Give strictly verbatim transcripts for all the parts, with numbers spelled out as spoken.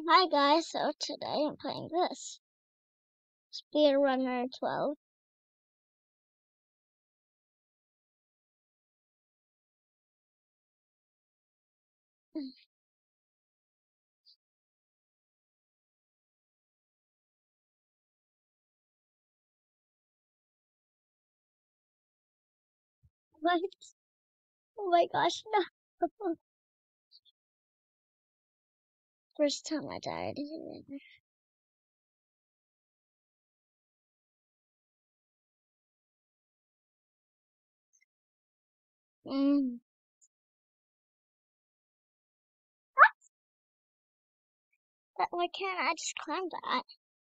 Hi guys, so today I'm playing this. Speedrunner twelve. What? Oh my gosh, no. First time I died. Mm. But why can't I just climb that?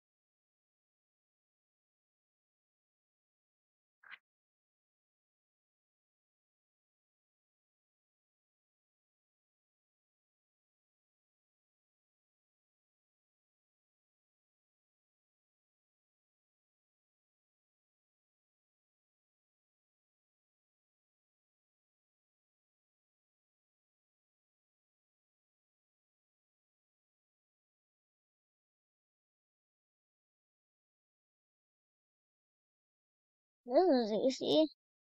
This is easy.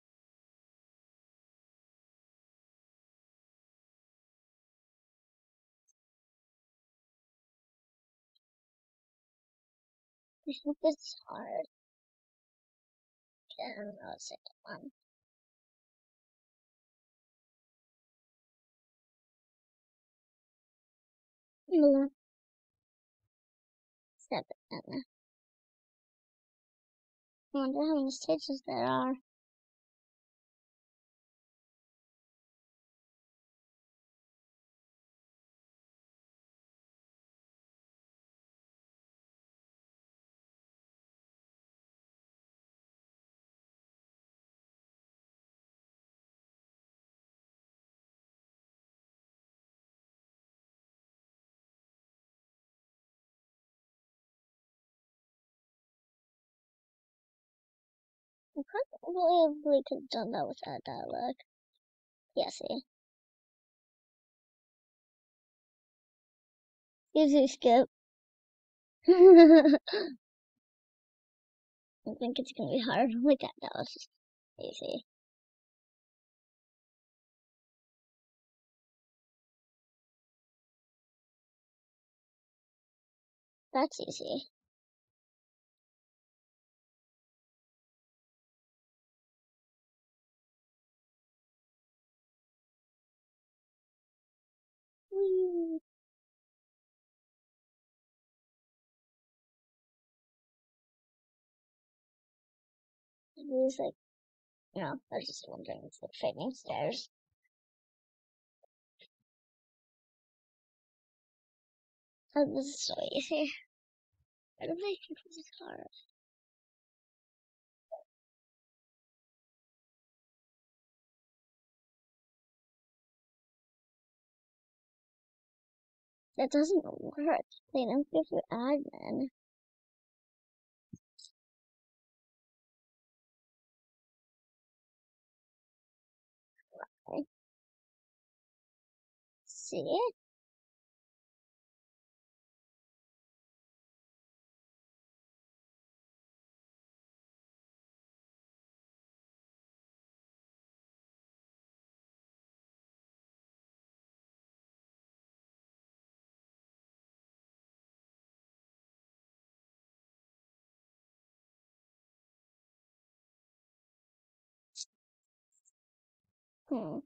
I think it's hard. I don't know, second one. Mm. Seven. I wonder how many stages there are. I can't believe we could have done that without dialogue. Yeah, see. Easy skip. I think it's gonna be hard. Look at that. Was just easy. That's easy. Whee. These like, you know, I was just wondering, it's like fading stairs. Oh, this is so easy. Why do they think this is hard? That doesn't work. They don't give you admin. Okay. See? Hmm.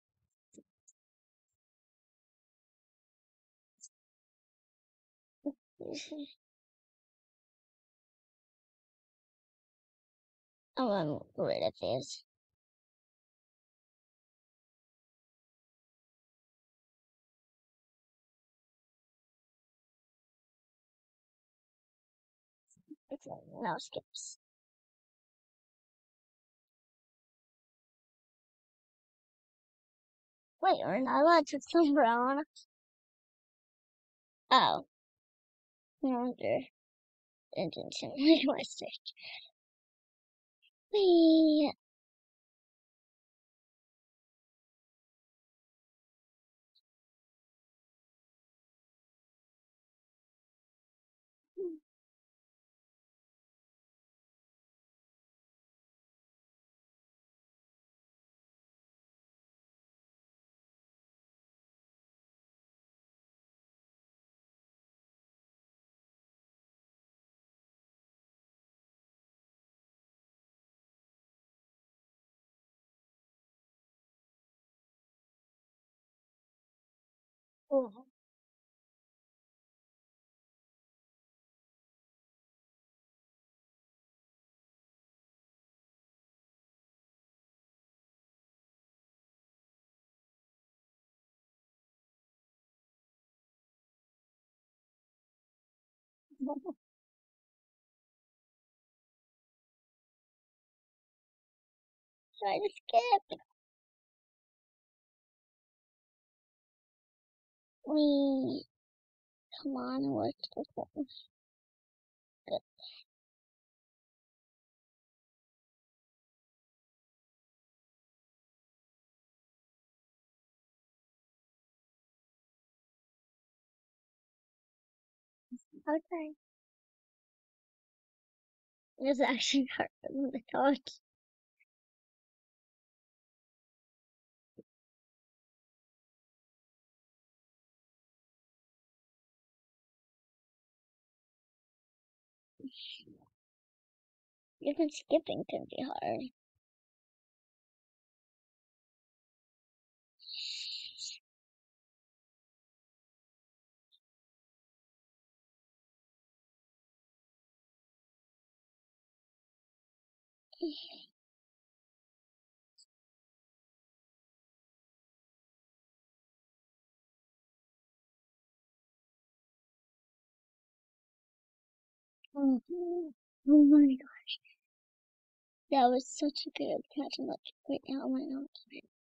Oh, I'm rid of these. It's like no skips. Wait, we're not allowed to come brown. Oh. No wonder. It didn't seem like my stick. Wait. Oh. Try to skip. We come on, what's the phone? Good. Okay. It's actually harder than I thought. Even skipping can be hard. Oh, oh my god. That was such a good catch. I'm like, right now, my notes.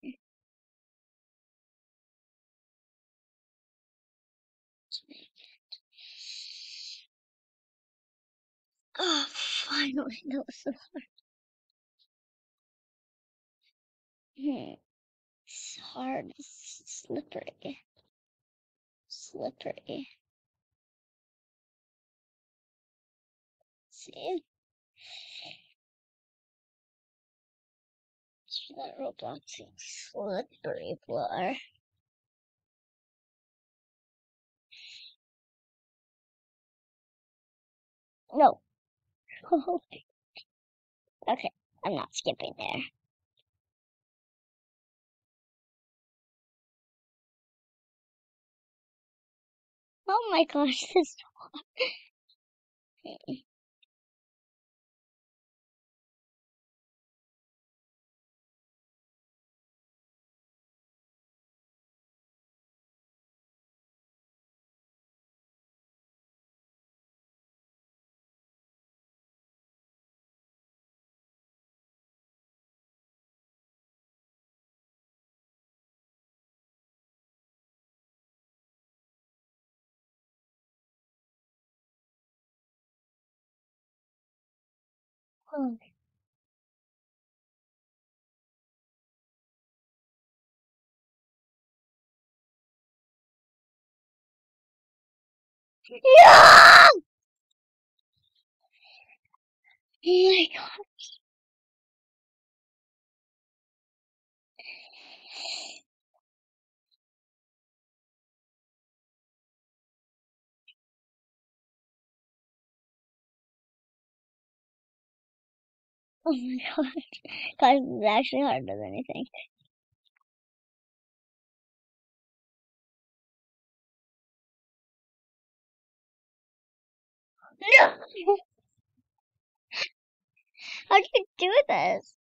Oh, finally. That was so hard. Hmm. It's hard. It's slippery. Slippery. See? It's that Roblox slippery floor. No. Okay, I'm not skipping there. Oh my gosh, this. Oh. Yeah! Oh my god. Oh my god. Guys, it's actually harder than I think. No! How do you do this?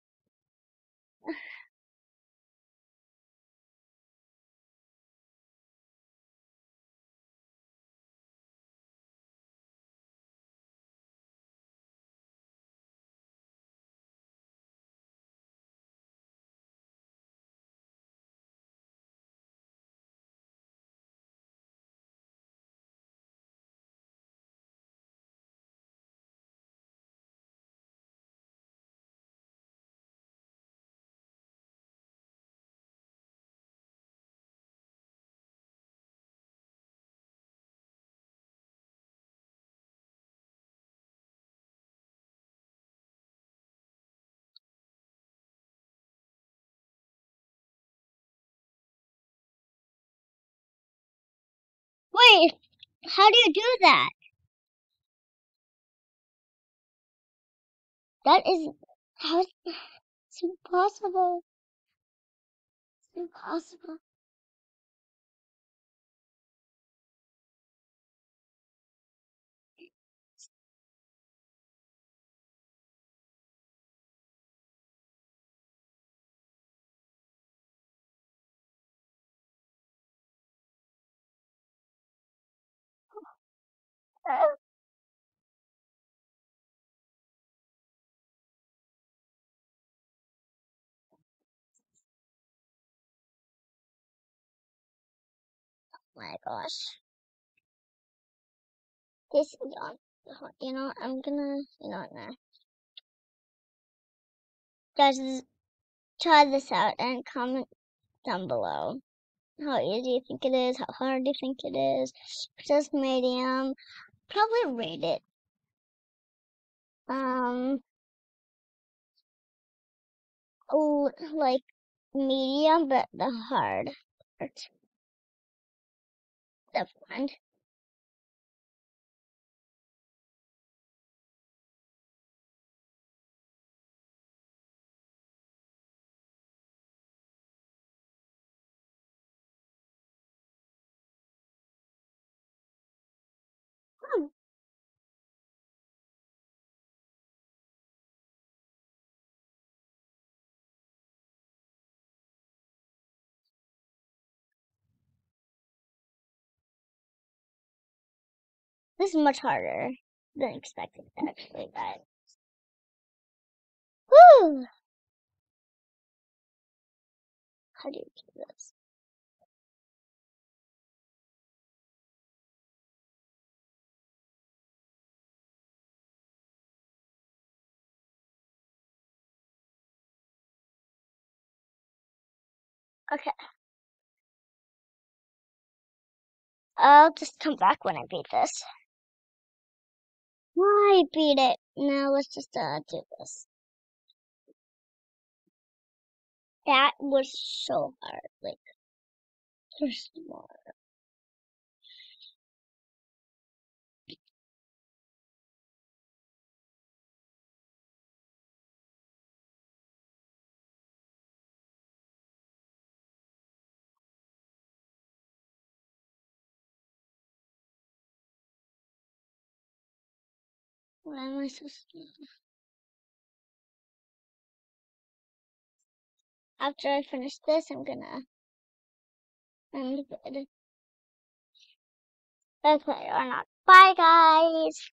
Wait, how do you do that? That is how it's impossible. It's impossible. My gosh. This is on. You know, I'm gonna, you know, nah. Guys, try this out and comment down below how easy you think it is, how hard you think it is. Just medium. Probably rate it. Um, oh, like medium, but the hard part. The fun. Hmm. This is much harder than expected, actually, guys. Woo! How do you do this? Okay. I'll just come back when I beat this. I beat it. Now let's just uh, do this. That was so hard. Like, there's more. What am I supposed to do? After I finish this, I'm gonna end it. Okay, or not. Bye, guys.